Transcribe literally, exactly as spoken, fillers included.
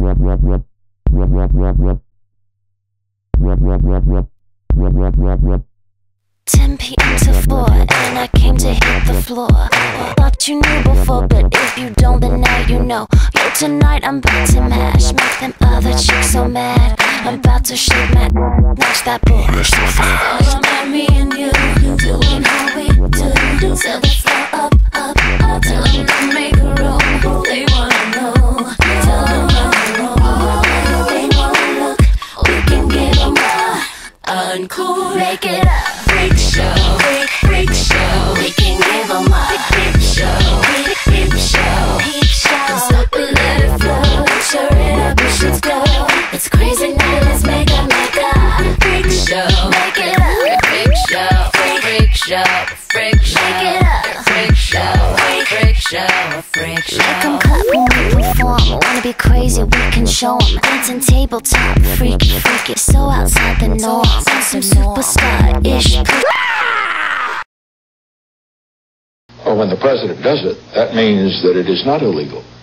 ten p m to four, and I came to hit the floor. Thought you knew before, but if you don't, then now you know. Yo, tonight I'm about to mash, make them other chicks so mad. I'm about to shake my match that boy so fast. All about me and you, doing how we do. Till the floor up, up, up, till I'm gonna make a roll. They wanna know, tell them how to roll. They wanna look, we can give them a uncool. Make it up. Freak show, freak, freak show. We can give them a peep show, peep, peep show, peep show. Don't stop it, let it flow. Sure it up, we should go. It's crazy now, let's make a, make a freak show. Make it up, freak show, freak, freak show, freak show. Make it up, freak show, freak, freak show, freak show. Make them clap when we perform. Wanna be crazy, we can show them. Dancing tabletop, freaky, freaky. So outside the norm, some superstar-ish. Well, when the president does it, that means that it is not illegal.